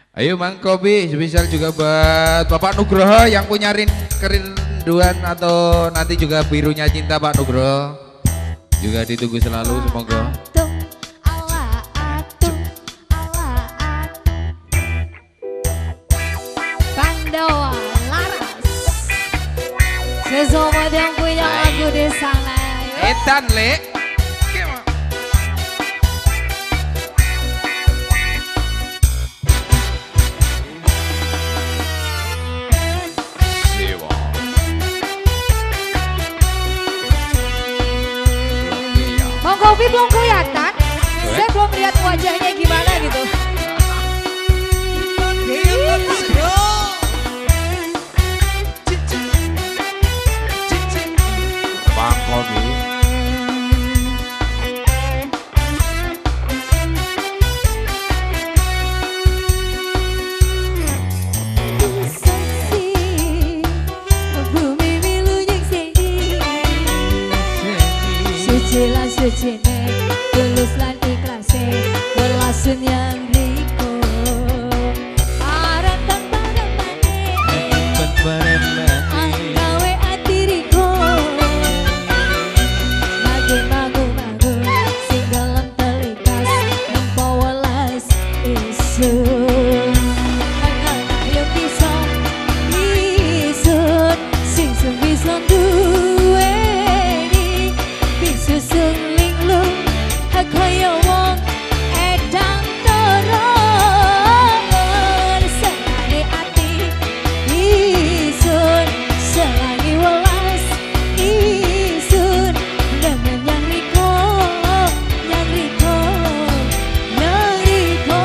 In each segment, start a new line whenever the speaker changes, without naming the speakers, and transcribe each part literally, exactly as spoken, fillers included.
Ayo Mang Kobi, spesial juga buat Bapak Nugroho yang punya rin kerinduan atau nanti juga birunya cinta Pak Nugroho. Juga ditunggu selalu semoga.
Pandawa Laras. Sesama yang punya lagu di sana.
Edan le.
Kopi belum kelihatan, saya belum lihat wajahnya gimana gitu.
Bang Kopi.
Suci tulus lan ikhlase welasun yang riko arep tanpa remane anggawe ati riko lagi magu-magu sing dalam telikas nempo welas isun ayo bisa isun sing sebisa duweni bisa sing kaya wong edang terang senane ati isun selangi welas isun dengan yang riko yang riko yang riko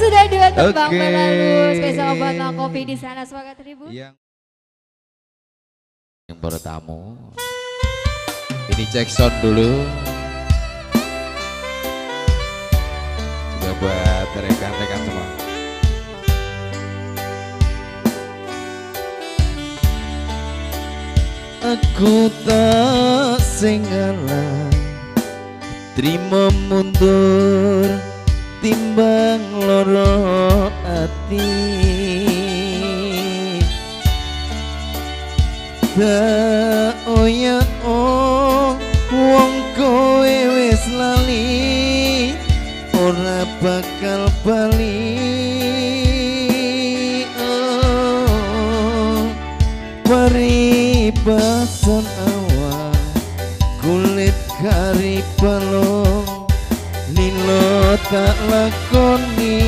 sudah dua tembang
Oke.
berlalu. Spesial buat Mang Kopi di sana. Semangat ribu.
Yang yang bertamu. Ini cek sound dulu. Juga buat rekan-rekan semua.
Aku tak sengalah terima mundur timbang loro ati tak oya oh wong kowe wis lali ora bakal bali oh paribasan awak kulit kari balong lilo tak lakoni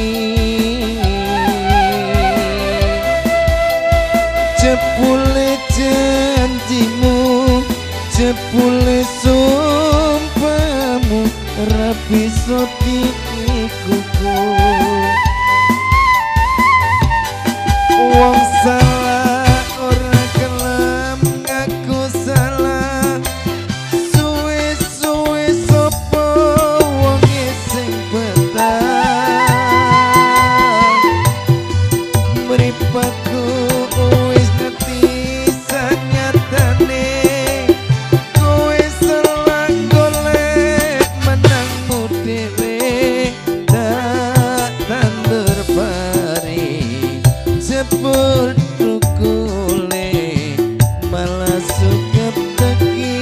jebule janjimu jebule sumpahmu rapi soti ikuku wong salah ora kelam ngaku salah suwe-suwe sopo wong sing betah mripatku wis ngerti sanyatane kowe salah golek menangmu dhewe tak tandur pari sepur tukule malah suket teki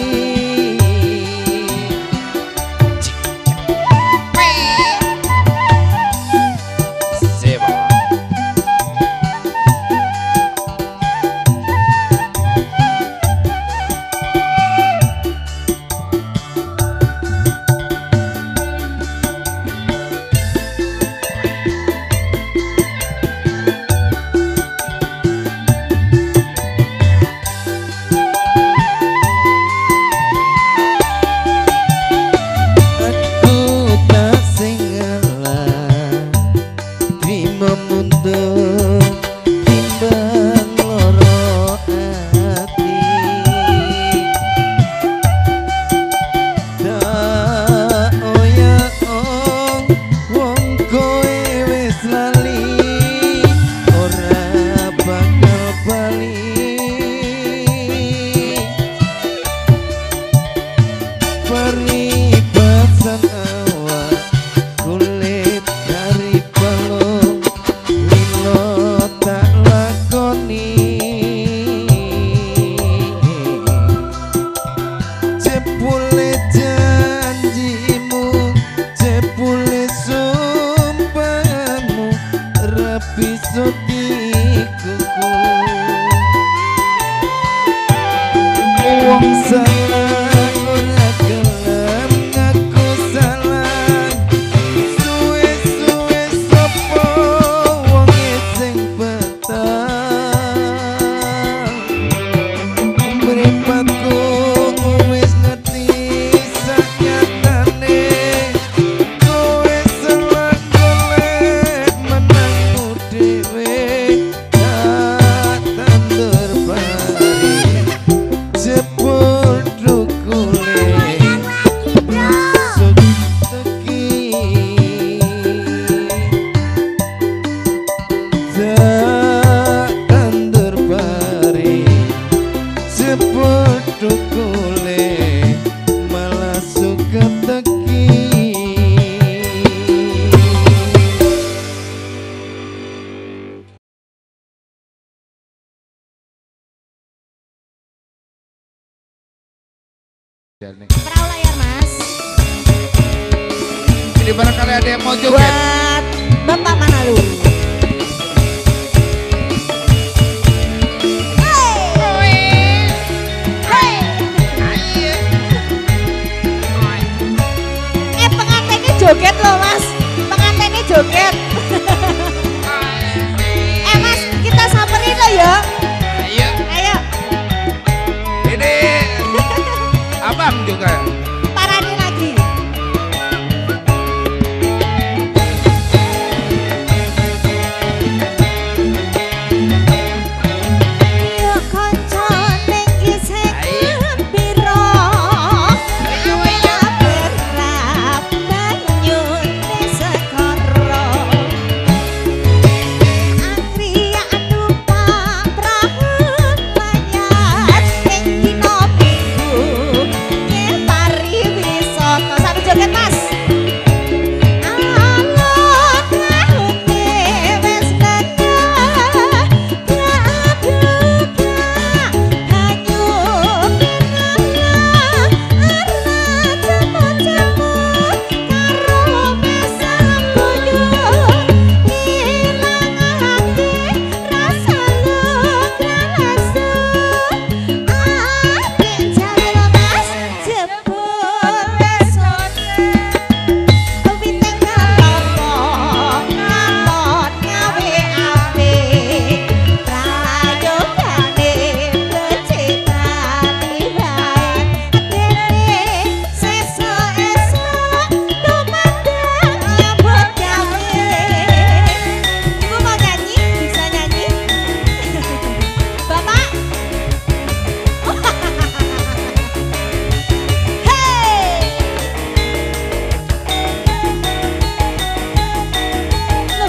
aku tak sengalah terima mundur timbang loro ati tak oya ong wong kowe wis lali ora bakal bali paribasan awak kulit kari balong lilo tak lakoni jebule janjimu jebule sumpahmu rapi soti kuku wong salah ora gelem ngaku salah suwe-suwe sopo wong sing betah mripatku wis ngerti sanyatane kowe salah golek menangmu dhewe tak tandur pari jebul tukule masuk teki tak tandur pari jebul tukule malah suka teki
Perahu layar mas.
Jadi barangkali ada yang mau joget.
Buat Bapak Manalu. Eh pengantinnya joget loh mas. Pengantinnya joget. Eh mas kita samperin loh ya.
Ayo.
Ayo.
Ini abang juga.
Parani lagi.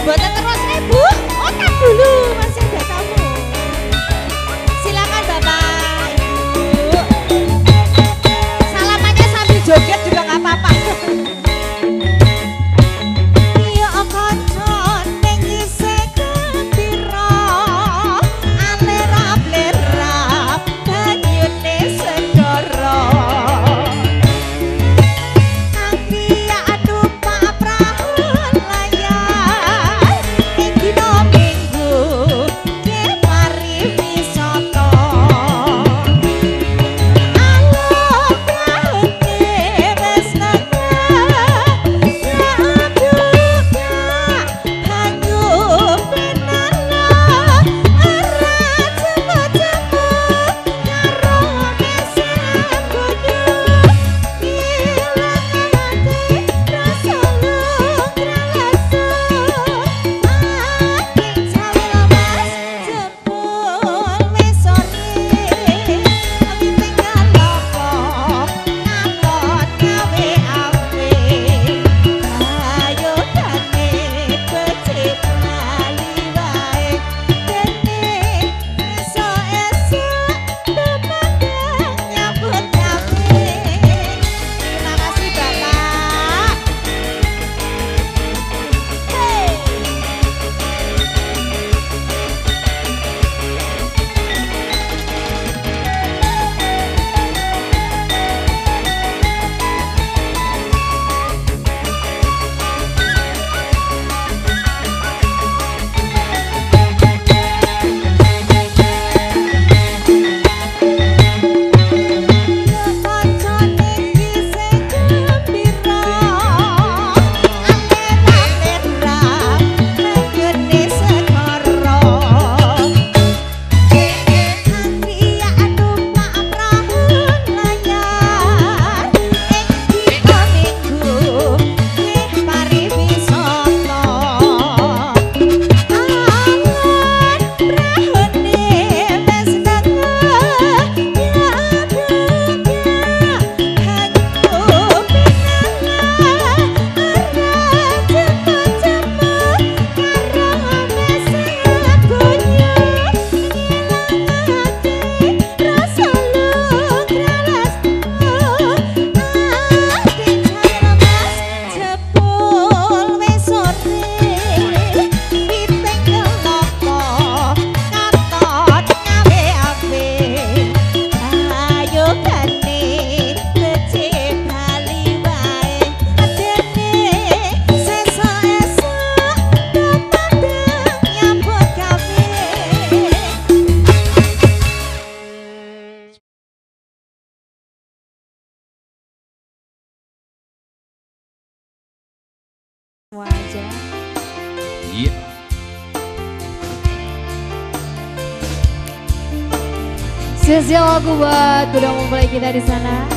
Buatan terus nih Bu, otak dulu masih ada tamu. Silakan Bapak Ibu. Salamannya sambil joget juga nggak apa-apa. Iya koncon ning isih kepiro, alerap-lerap banyune sedoro. Wajah.
Iya.
Spesial lagu buat udah mempelai kita di sana.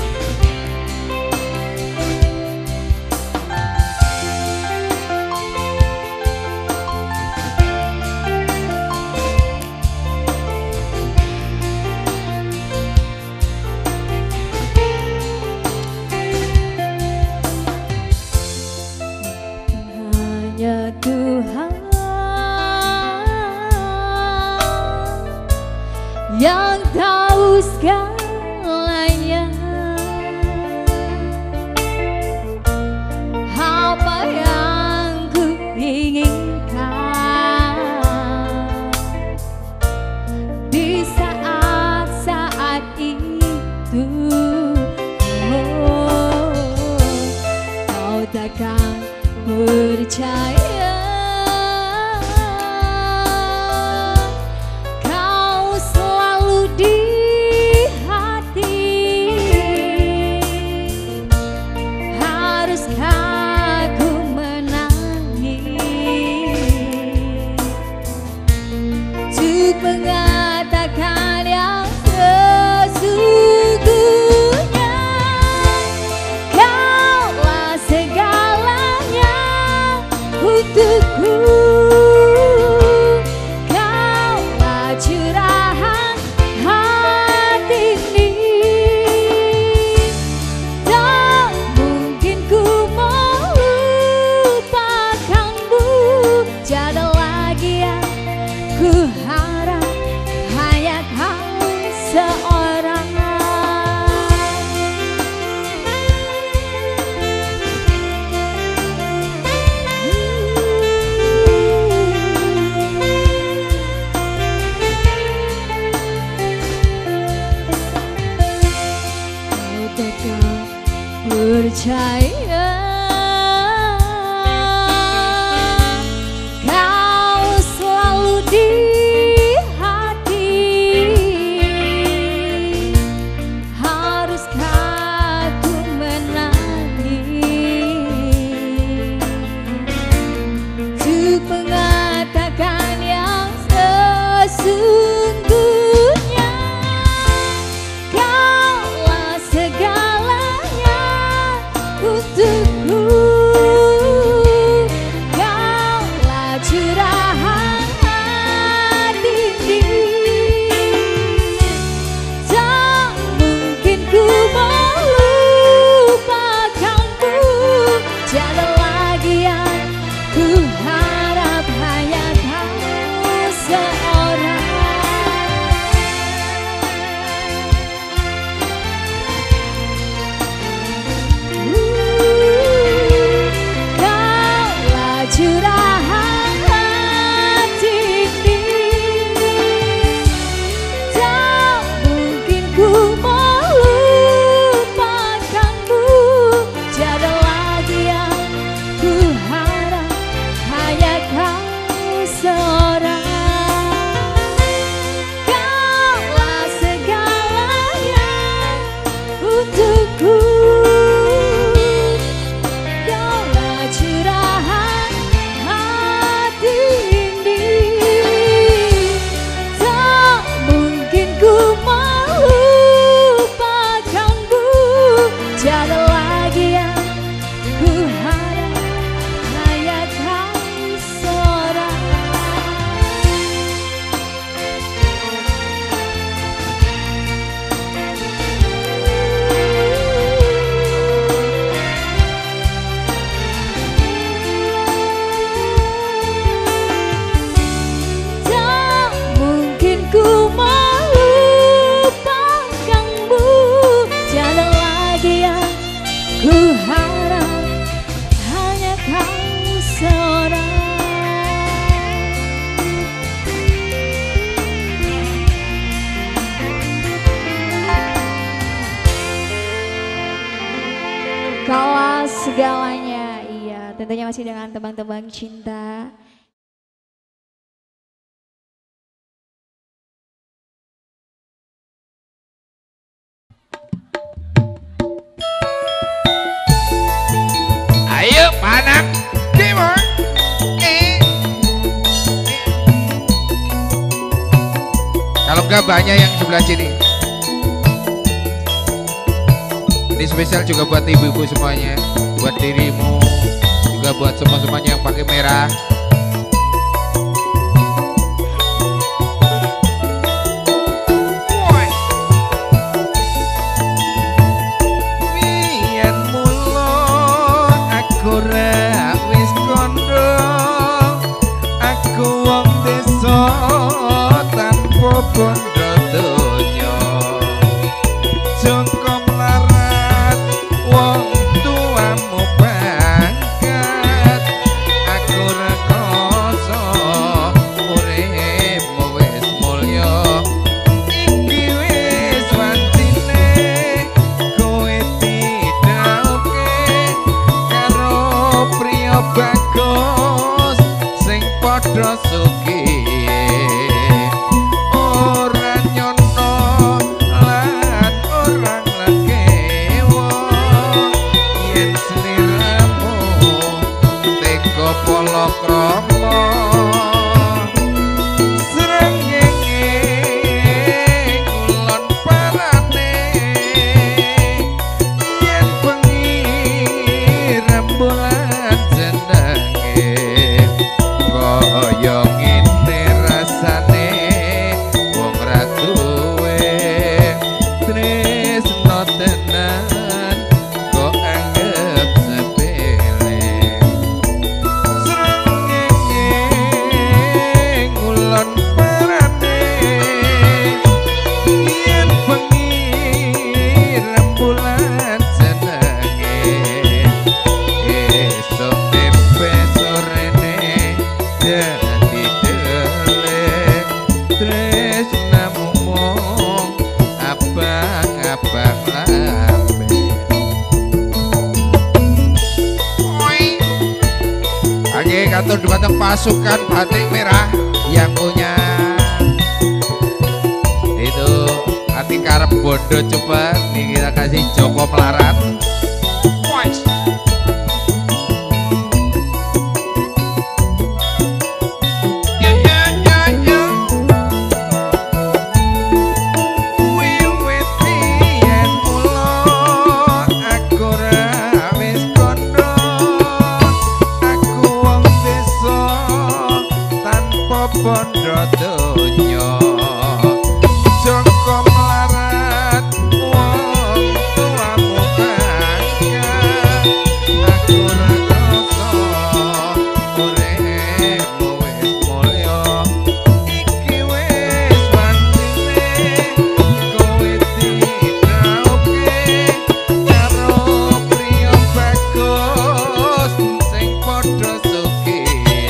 Hanya Tuhan yang tahu segalanya, apa yang ku inginkan di saat-saat itu. Oh, kau takkan percaya kau selalu di hati. Haruskah ku menangis untuk mengatakan yang sesungguhnya? Kaulah segalanya ku harap hanya kau seorang. Kau tetap percaya kau selalu di hati. Haruskah ku menangis untuk mengatakan yang sesungguhnya? Kaulah segalanya untukku, kaulah curahan hati ini. Tak mungkin ku melupakanmu, tiada lagi yang ku harap hanya kau seorang. Kaulah curahan hati ini. Tak mungkin ku melupakanmu, tiada lagi yang ku harap hanya kau seorang. Kaulah segalanya untukku, kaulah curahan hati ini. Tak mungkin ku melupakanmu, tiada lagi yang ku harap hanya kau seorang. Tak mungkin ku melupakanmu, tiada lagi yang ku harap hanya kau seorang. Kaulah segalanya, iya, tentunya masih dengan tebang-tebang cinta.
Ayo panak timur. Eh. Kalau enggak banyak yang sebelah sini. Ini spesial juga buat ibu-ibu semuanya, buat dirimu, juga buat semua-semuanya yang pakai merah.
Biyen mulon aku ra wis kondo, aku wong desa tanpa bondo donya. Joko melarat wong tuamu bangkat, aku rekoso uripmu wis mulya. Iki wis wancine kowe didhauke karo priya bagus sing padha sugih. Ora nyono lan ora nglekewo yen sliramu teka palakrama. Srengenge kulon parane yen bengi rembulan jenenge kaya ngene dadi deleng tresnamu mung abang-abang lambe.
Oke, kantor dumateng pasukan batik merah yang punya itu hati karep bondo, coba nih kita kasih Joko Melarat.
Bondo donya Joko Melarat wong tuamu bangga aku ora krasa uripmu wis mulya iki wis wantine kowe didhauke karo priya bagus sing padha sugih.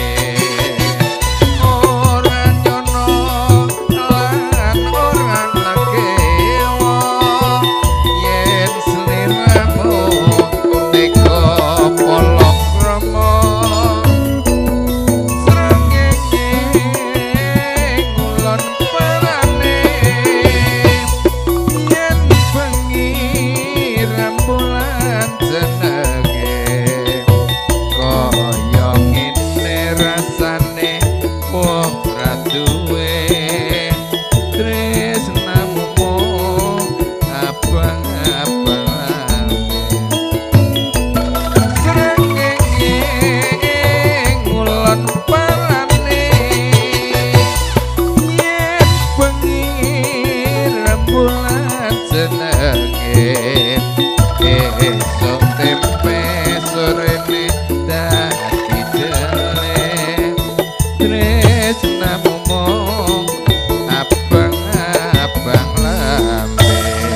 Esok tempe sorene dadi deleng tresnamu mung abang-abang lambe.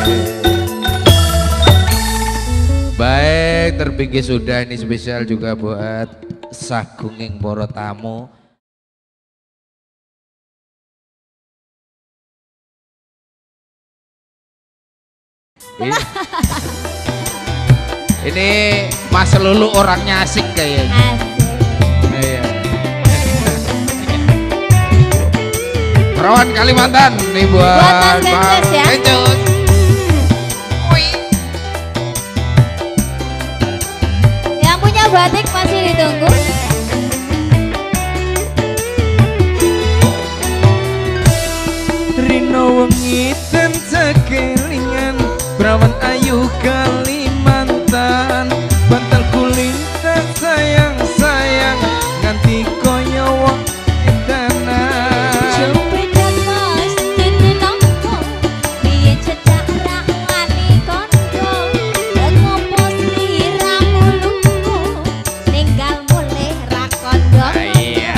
Baik, terpinggir sudah, ini spesial juga buat sagunging para tamu. Ini, ini Mas Lulu orangnya asik kayaknya.
Asik.
Iya. Perawan Kalimantan nih buat
Buat Mas Kencus ya.
Kencus.
Yang punya batik masih ditunggu.
Rino wengi ten sekelingan Perawan ayu Kalimantan bantal kulintan sayang-sayang nganti koyo wong edanan.
Jumpritan mas tenenangku biyen cecak rahmani kondo dan ngopo sliramu lungo ninggal mulih ra kondo.
Iya.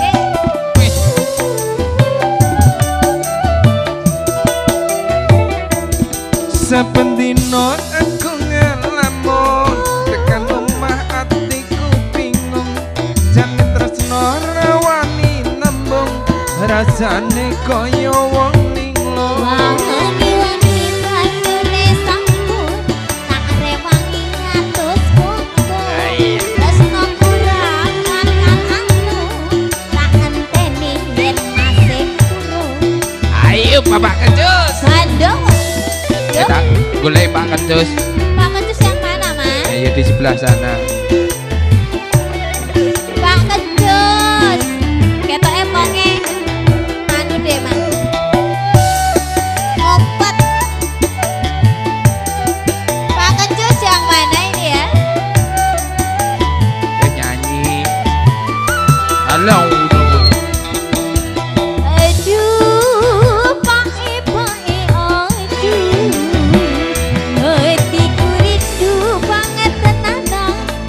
Saben dino aku ngelamun tekan omah atiku bingung jane tresno rawani nembung rasane kaya wong linglung.
Wangi-wangi racune sambut tak rewangi ngatus kuku tresno kurang akan anu tak enteni yen masih kurung.
Ayo Bapak Kencus.
Bandung.
Kita golek Pak Kencus.
Pak Kencus yang mana mas?
Ya di sebelah sana.
Pak Kencus ketok emonge anu deh mas ngopet. Pak Kencus yang mana ini ya?
Eh, nyanyi. Halo.
Aduh pai-pai aduh hatiku rindu banget tenang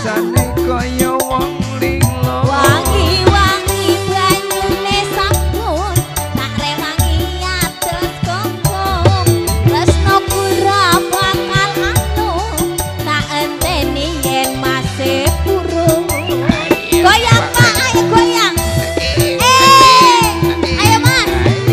rasane kaya wong lilo.
Wangi-wangi banyune sampun tak rewangi atus kongkong. Tresnoku ra bakal anu tak enteni yen masih burung. Goyang Pak, ayo goyang. Eh, ayo Mas.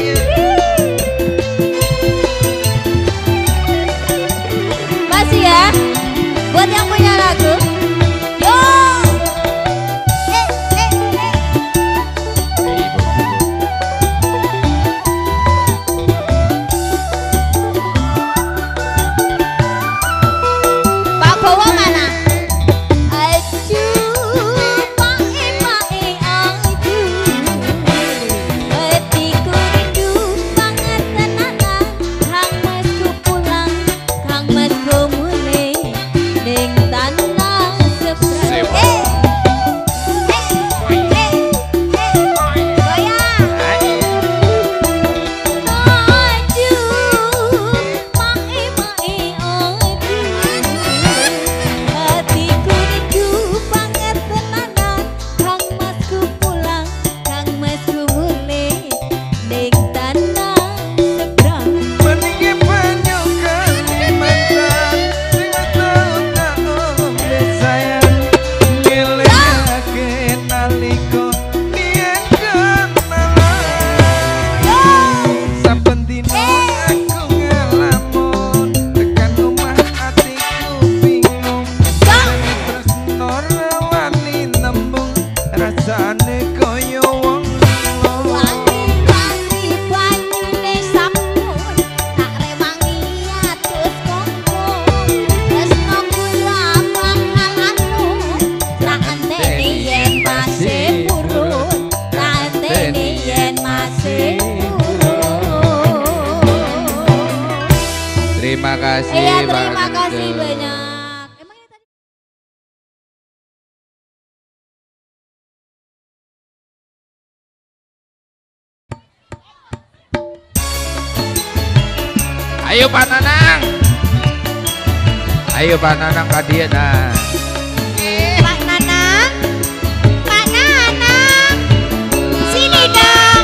Masih ya, buat yang punya lagu. Yo. Eh, eh, eh. Pak Bowo mana? Aju, mae mae aju. Hatiku rindu banget tenanan. Kang Masku pulang, Kang Masku mulai ning tanah seberang. Eh, eh, eh, eh, goyang. Aju, mae mae aju. Hatiku rindu banget tenanan. Kang Masku pulang, Kang Masku mulai ning tanah seberang.
Meninggi banyu Kalimantan sing tau tak ombe sayang ngelehake nalika biyen kenalan. Saben dina aku ngelamun tekan omah atiku bingung. Tresno rawani nembung rasane kaya wong lilo.
Wangi-wangi banyune sampun tak rewangi atus kongkong. Tresnoku ra bakal anu tak enteni yen masih burung. Tak enteni yen masih burung.
Terima kasih
Iya,
Pak
terima kasih
Nugro.
banyak. Emang ini tadi
Ayo Pak Nanang. Ayo Pak Nanang Kadiana.
Pak Nanang? Pak Nanang, sini dong.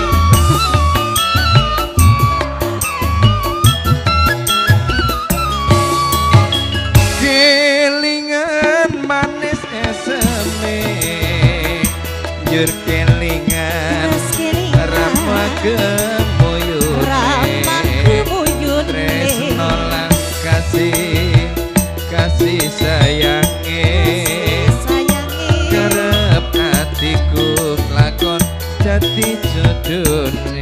Kelingan manis eseme njur kelingan rama kemuyune tresno lan kasih kasih sayange kerep atiku lakon dadi jodone.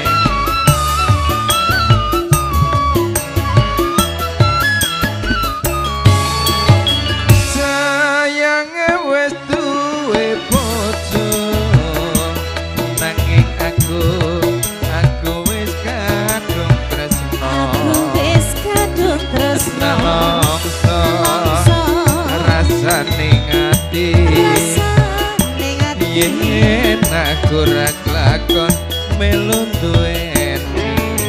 Sayange wis duwe bojo nanging aku aku wis kadung tresno namangsa rasane ngati yen aku ra kelakon melu duweni.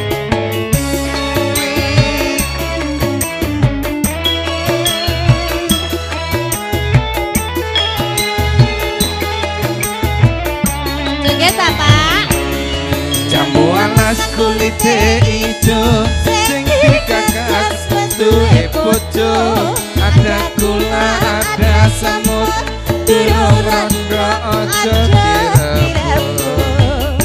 Joget Pak.
Jambu alas kulite ijo sing dikakas duwe bojo. Ada kula ada semut durung rondo aja direbut.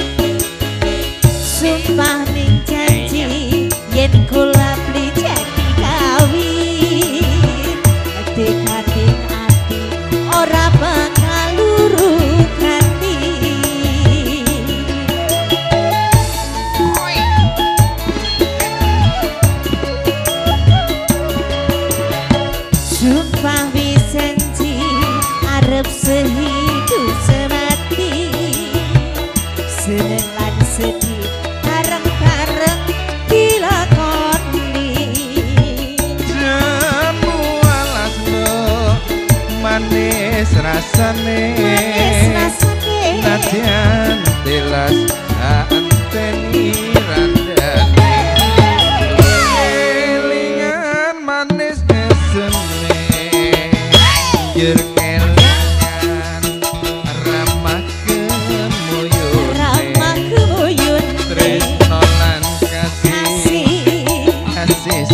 Sumpah ning janji yen kula beli jadi kawin. Hati-hati ati ora bakal luru ganti. Sumpah wis janji arep sehidup semati. Seneng lan sedih bareng-bareng dilakoni.
Jamu alas no manis rasane
Manis rasane
nadyan telas anteni randane. Kelingan manis eseme yer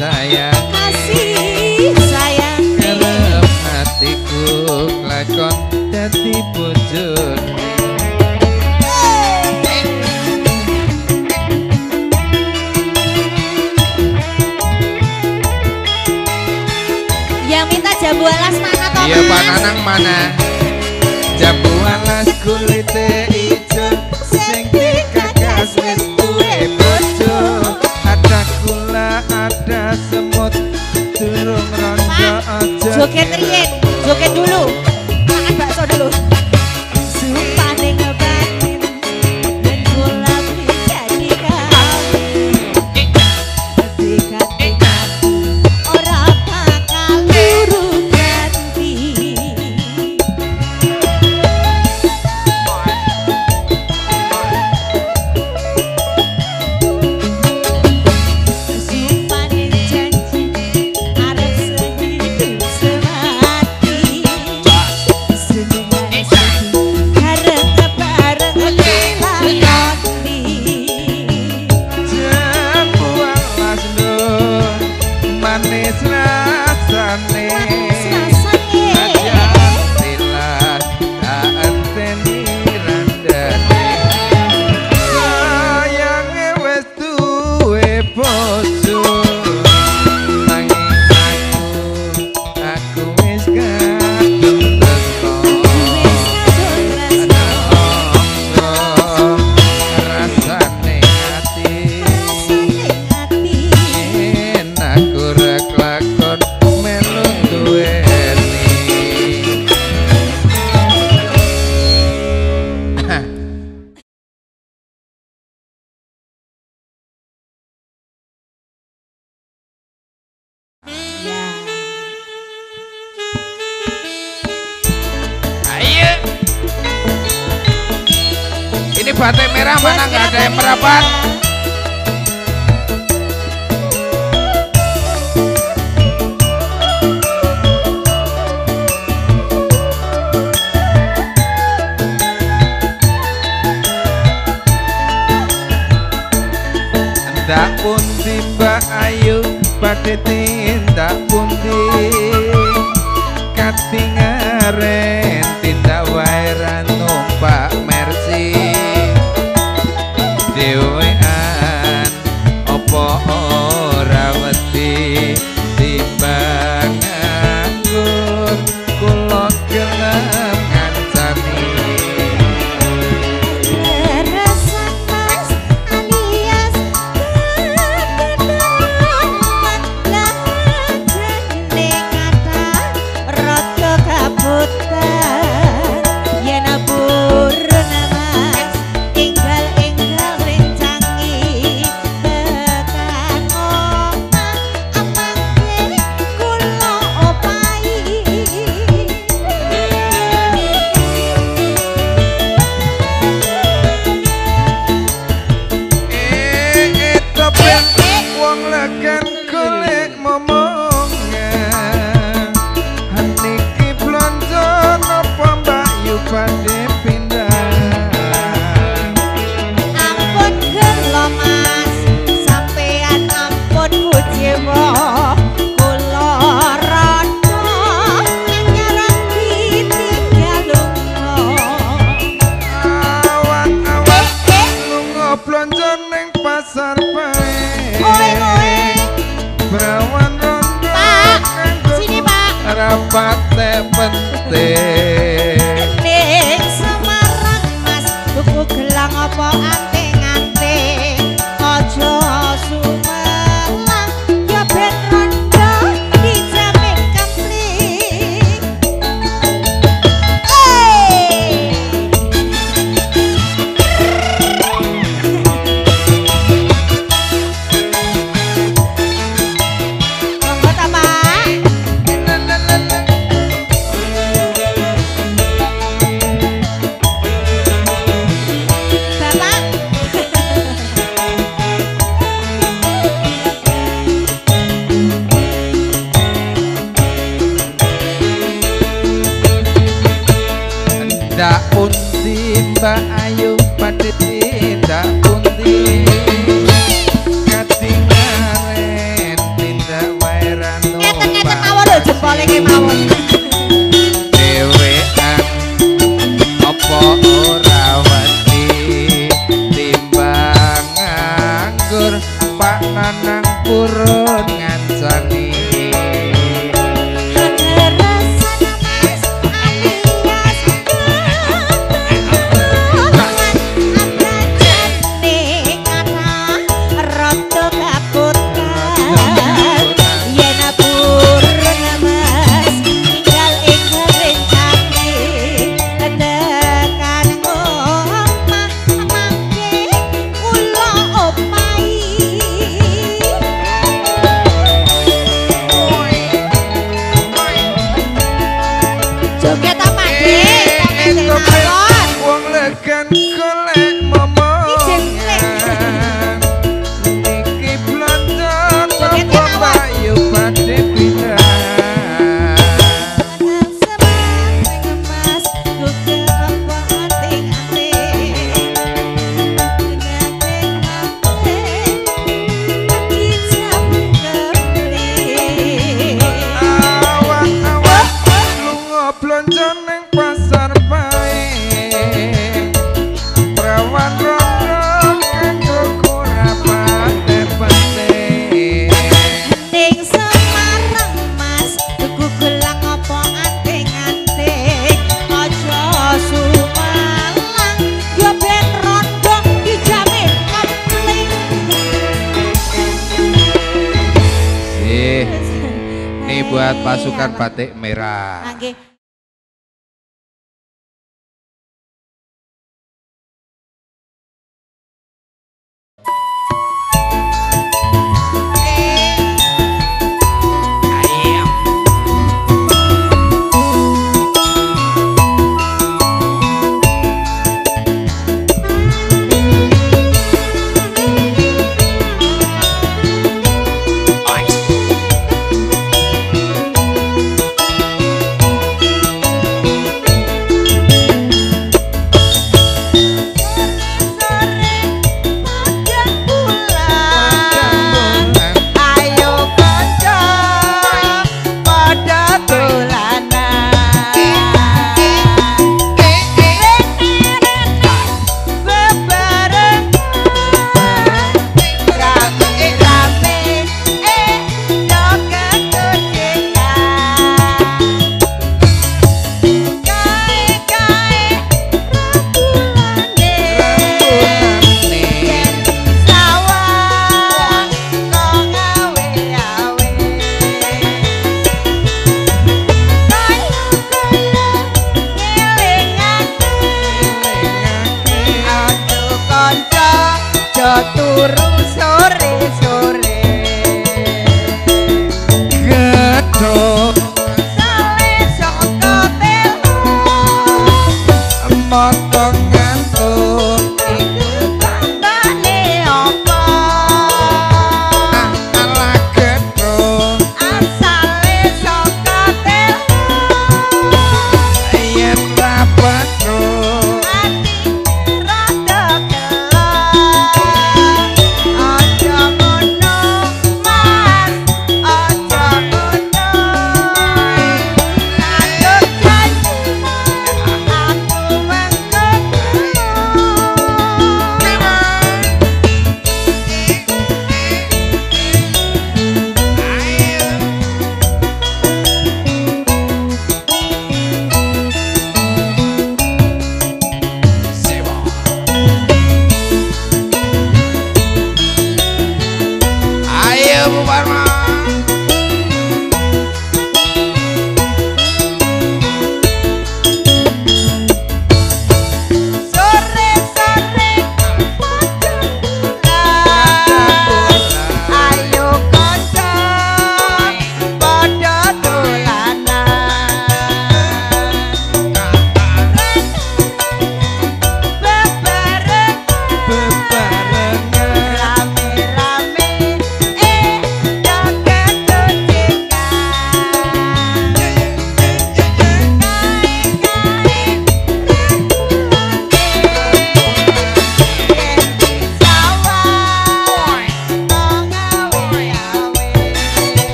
sayang
kasih sayang
kerep hatiku lakon dadi bojone.
yang minta jambu alas mana toh
Iya Pak
Mas?
Nanang mana? Jambu alas kulite ijo sing dikakas wis duwe bojo. Ada gula, ada semut, durung rondo aja.
Joget riyen, joget dulu. Makan bakso dulu. Supane ngebatin dan kula jadi kawin. Ketika ora bakal luru ganti. Supane janji arep sehidup semati. Senengan sedih bareng bareng dilakoni.
Jambu alas no manis rasane.
Manis rasane.
Aja tilas tak enteni randane. Sayange wis duwe bojo. Nanging aku, aku wis kadung tresno.
Wis kadung tresno.
Rasane ati.
Rasane ati.
Enak ora kelakon melu duweni.
Ya.
Ayo. Ini batik merah mana nggak ada yang merapat? Tak pundi Mbak Ayu badhe tindak pundi katingaren tindak wae ra numpak mercy dhewean apa ora wedi timbang nganggur kula gelem ngancani.
Teresan Mas alias kedenongan lah jane kata rada kabutan yen purna Mas enggal-enggal rencangi tekan omah amangke kula opahi.
Eh, topen wong legan golek momongan. Niki blonjo napa Mbak Yu badhe pindah.
Ampun gelo Mas, sampean ampun kujewa. Kula rada nyarang ditinggal lunga.
Awak-awak
Eh, eh.
lunga blonjo ning pasar bae.
Oe, oe.
Brawan rondo
Pak,
kanggo
sini Pak.
rapat penting.
Ning Semarang Mas, tuku gelang apa anting-anting. Aja sumelang, ya ben rondo dijamin kempling. Hey! Monggo ta, Pak?
Tindak pundi Mbak Ayu badhe tindak pundi katingaren tindak
kasih. Ini buat pasukan batik merah.
Nggih.
Turu sore-sore
Gedhong
sale saka telu
motong ngantuk
iku tandane apa
ala gedhong
asale saka telu
yen ra pedhong
ati rada gelap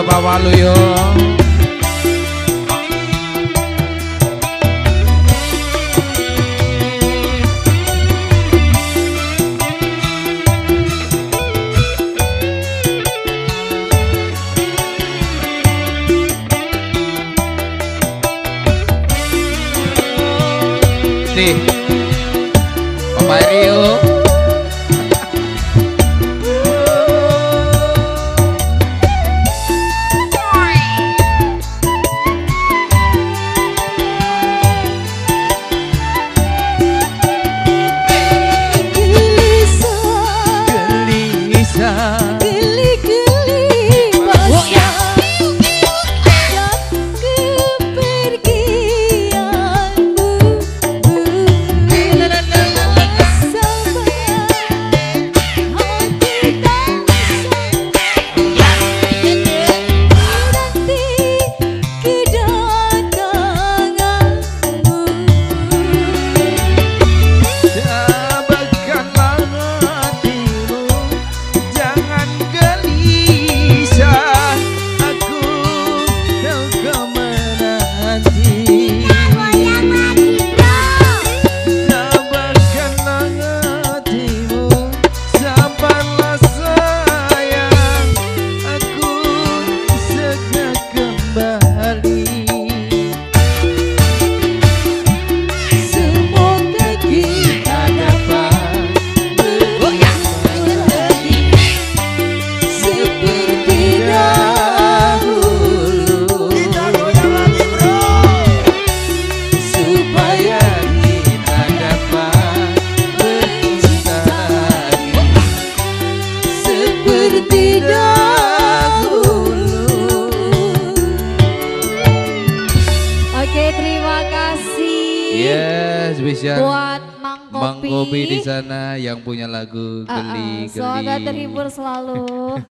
Pak Waluyo. Nih, Bapak Rio. Yes, bisa
buat Mang Kopi.
Mang Kopi di sana yang punya lagu
Ah, ah,
Geli Geli.
semoga terhibur selalu.